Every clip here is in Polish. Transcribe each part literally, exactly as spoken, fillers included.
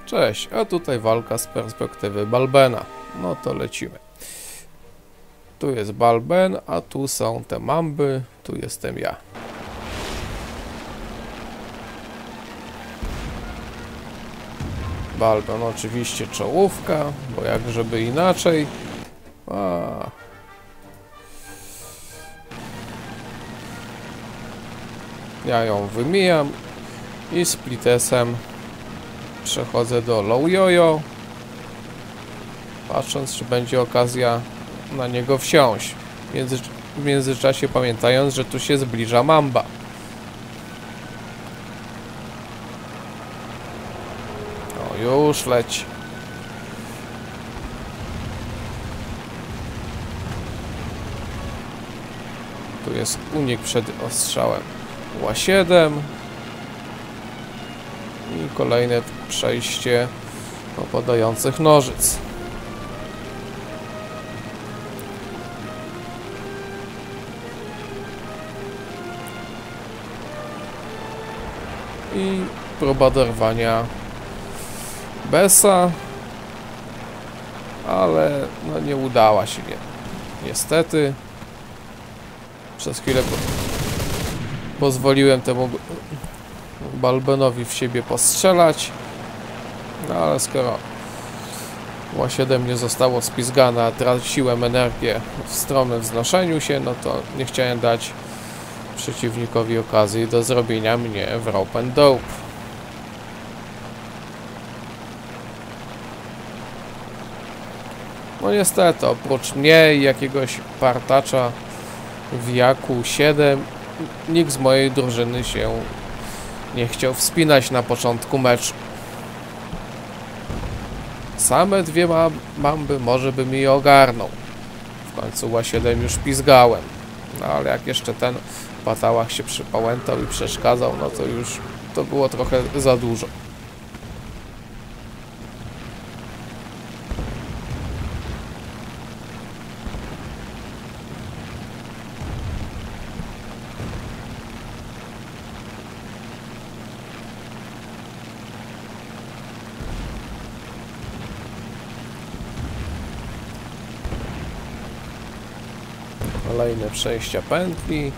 Cześć, a tutaj walka z perspektywy Balbena. No to lecimy. Tu jest Balben, a tu są te mamby, tu jestem ja. Balben oczywiście czołówka, bo jak żeby inaczej. A. Ja ją wymijam i splitesem przechodzę do low jojo, patrząc, czy będzie okazja na niego wsiąść. W, między, w międzyczasie pamiętając, że tu się zbliża mamba. O, już leci. Tu jest unik przed ostrzałem ła siedem. I kolejne przejście opadających nożyc. I próba dorwania Besa, ale no nie udała się, nie. Niestety. Przez chwilę po pozwoliłem temu Balbenowi w siebie postrzelać, no ale skoro ła siedem nie zostało spizgane, a traciłem energię w stromym wznoszeniu się, no to nie chciałem dać przeciwnikowi okazji do zrobienia mnie w rope and dope. No niestety, oprócz mnie i jakiegoś partacza w jaku siedem, nikt z mojej drużyny się nie chciał wspinać na początku meczu. Same dwie mamby może by mi ogarnął. W końcu ła siedem już pizgałem. No ale jak jeszcze ten w patałach się przypałętał i przeszkadzał, no to już to było trochę za dużo. Kolejne przejścia pętli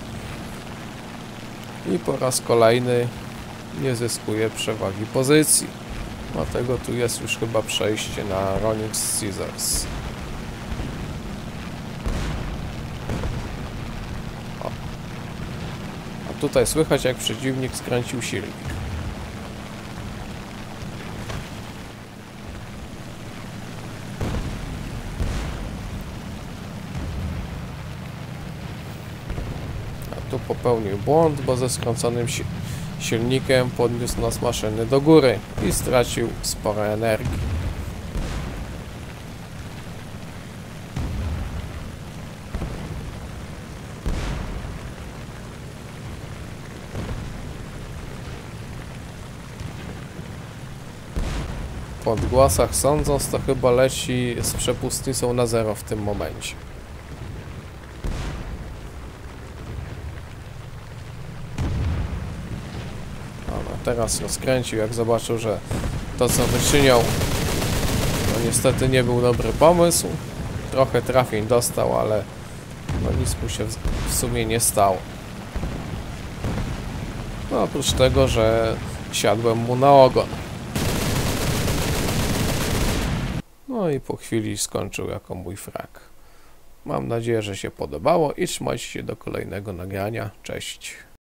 i po raz kolejny nie zyskuje przewagi pozycji. Dlatego tu jest już chyba przejście na Running Scissors. O. A tutaj słychać, jak przeciwnik skręcił silnik. Tu popełnił błąd, bo ze skręconym si silnikiem podniósł nas maszyny do góry i stracił sporo energii. Po odgłosach sądząc, to chyba leci z przepustnicą na zero w tym momencie. Teraz rozkręcił, jak zobaczył, że to, co wyczyniał, no niestety nie był dobry pomysł. Trochę trafień dostał, ale no nic mu się w sumie nie stało. No oprócz tego, że siadłem mu na ogon. No i po chwili skończył jako mój frak. Mam nadzieję, że się podobało i trzymajcie się do kolejnego nagrania. Cześć!